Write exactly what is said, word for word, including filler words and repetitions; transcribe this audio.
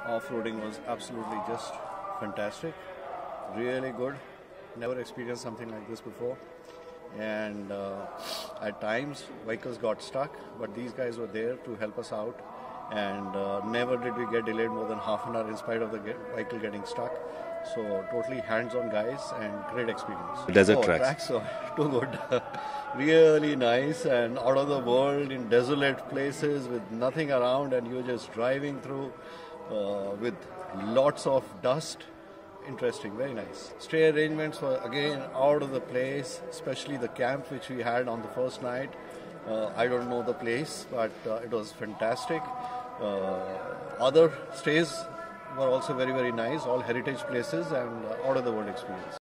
Off-roading was absolutely just fantastic, really good. Never experienced something like this before. And uh, at times vehicles got stuck, but these guys were there to help us out. And uh, never did we get delayed more than half an hour in spite of the get vehicle getting stuck. So totally hands-on guys and great experience. Desert oh, tracks. tracks are too good. Really nice and out of the world in desolate places with nothing around, and you're just driving through uh, with lots of dust. Interesting, very nice. Stay arrangements were again out of the place, especially the camp which we had on the first night. Uh, I don't know the place, but uh, it was fantastic. Uh, other stays were also very, very nice, all heritage places and uh, out of the world experience.